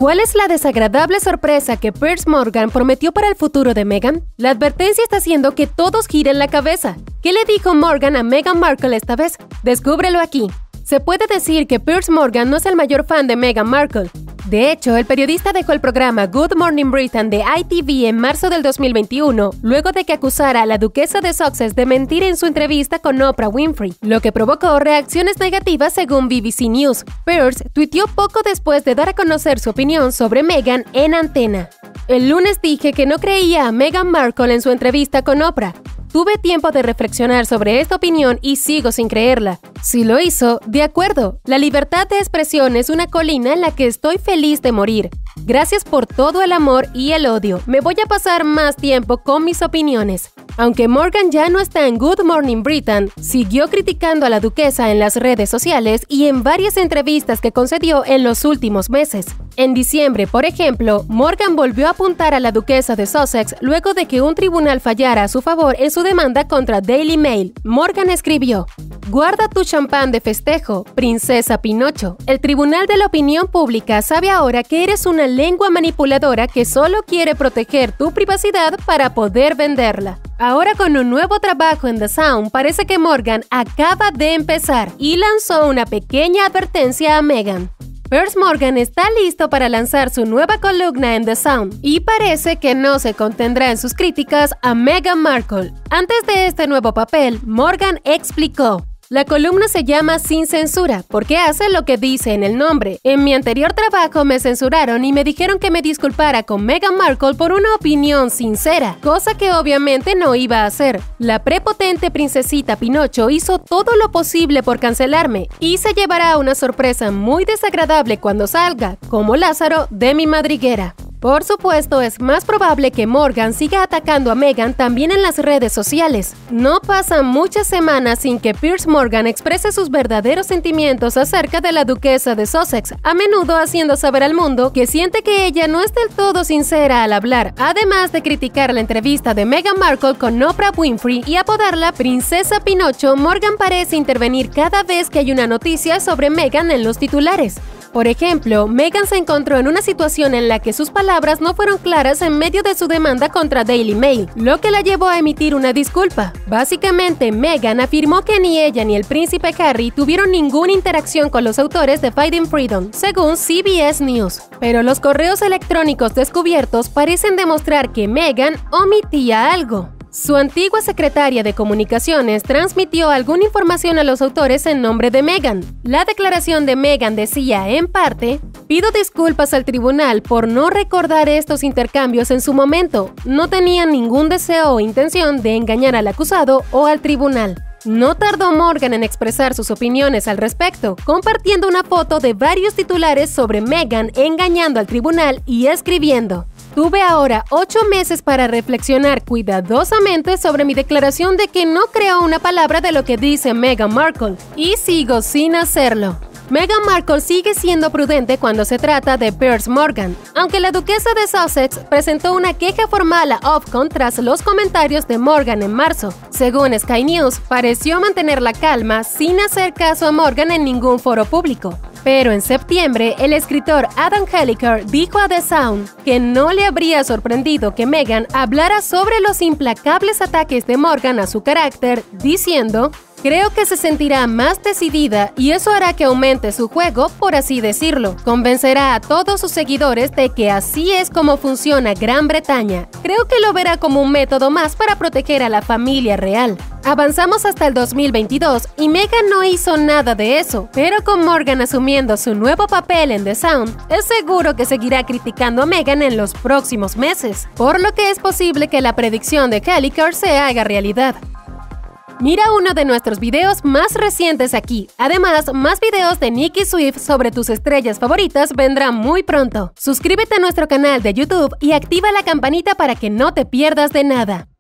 ¿Cuál es la desagradable sorpresa que Piers Morgan prometió para el futuro de Meghan? La advertencia está haciendo que todos giren la cabeza. ¿Qué le dijo Morgan a Meghan Markle esta vez? Descúbrelo aquí. Se puede decir que Piers Morgan no es el mayor fan de Meghan Markle. De hecho, el periodista dejó el programa Good Morning Britain de ITV en marzo del 2021, luego de que acusara a la duquesa de Sussex de mentir en su entrevista con Oprah Winfrey, lo que provocó reacciones negativas según BBC News. Piers tuiteó poco después de dar a conocer su opinión sobre Meghan en antena. El lunes dije que no creía a Meghan Markle en su entrevista con Oprah. Tuve tiempo de reflexionar sobre esta opinión y sigo sin creerla. Si lo hizo, de acuerdo. La libertad de expresión es una colina en la que estoy feliz de morir. Gracias por todo el amor y el odio. Me voy a pasar más tiempo con mis opiniones. Aunque Morgan ya no está en Good Morning Britain, siguió criticando a la duquesa en las redes sociales y en varias entrevistas que concedió en los últimos meses. En diciembre, por ejemplo, Morgan volvió a apuntar a la duquesa de Sussex luego de que un tribunal fallara a su favor en su demanda contra Daily Mail. Morgan escribió: "Guarda tu champán de festejo, princesa Pinocho. El Tribunal de la Opinión Pública sabe ahora que eres una lengua manipuladora que solo quiere proteger tu privacidad para poder venderla". Ahora, con un nuevo trabajo en The Sound, parece que Morgan acaba de empezar y lanzó una pequeña advertencia a Meghan. Piers Morgan está listo para lanzar su nueva columna en The Sound y parece que no se contendrá en sus críticas a Meghan Markle. Antes de este nuevo papel, Morgan explicó: "La columna se llama Sin Censura porque hace lo que dice en el nombre. En mi anterior trabajo me censuraron y me dijeron que me disculpara con Meghan Markle por una opinión sincera, cosa que obviamente no iba a hacer. La prepotente princesita Pinocho hizo todo lo posible por cancelarme y se llevará una sorpresa muy desagradable cuando salga, como Lázaro, de mi madriguera". Por supuesto, es más probable que Morgan siga atacando a Meghan también en las redes sociales. No pasan muchas semanas sin que Piers Morgan exprese sus verdaderos sentimientos acerca de la duquesa de Sussex, a menudo haciendo saber al mundo que siente que ella no es del todo sincera al hablar, además de criticar la entrevista de Meghan Markle con Oprah Winfrey y apodarla Princesa Pinocho. Morgan parece intervenir cada vez que hay una noticia sobre Meghan en los titulares. Por ejemplo, Meghan se encontró en una situación en la que sus palabras no fueron claras en medio de su demanda contra Daily Mail, lo que la llevó a emitir una disculpa. Básicamente, Meghan afirmó que ni ella ni el príncipe Harry tuvieron ninguna interacción con los autores de Fighting Freedom, según CBS News. Pero los correos electrónicos descubiertos parecen demostrar que Meghan omitía algo. Su antigua secretaria de comunicaciones transmitió alguna información a los autores en nombre de Meghan. La declaración de Meghan decía, en parte: "Pido disculpas al tribunal por no recordar estos intercambios en su momento. No tenía ningún deseo o intención de engañar al acusado o al tribunal". No tardó Morgan en expresar sus opiniones al respecto, compartiendo una foto de varios titulares sobre Meghan engañando al tribunal y escribiendo: "Tuve ahora 8 meses para reflexionar cuidadosamente sobre mi declaración de que no creo una palabra de lo que dice Meghan Markle, y sigo sin hacerlo". Meghan Markle sigue siendo prudente cuando se trata de Piers Morgan, aunque la duquesa de Sussex presentó una queja formal a Ofcom tras los comentarios de Morgan en marzo. Según Sky News, pareció mantener la calma sin hacer caso a Morgan en ningún foro público. Pero en septiembre, el escritor Adam Helliker dijo a The Sound que no le habría sorprendido que Meghan hablara sobre los implacables ataques de Morgan a su carácter, diciendo: "Creo que se sentirá más decidida y eso hará que aumente su juego, por así decirlo. Convencerá a todos sus seguidores de que así es como funciona Gran Bretaña. Creo que lo verá como un método más para proteger a la familia real". Avanzamos hasta el 2022 y Meghan no hizo nada de eso, pero con Morgan asumiendo su nuevo papel en The Sound, es seguro que seguirá criticando a Meghan en los próximos meses, por lo que es posible que la predicción de Helliker se haga realidad. Mira uno de nuestros videos más recientes aquí. Además, más videos de Nicki Swift sobre tus estrellas favoritas vendrán muy pronto. Suscríbete a nuestro canal de YouTube y activa la campanita para que no te pierdas de nada.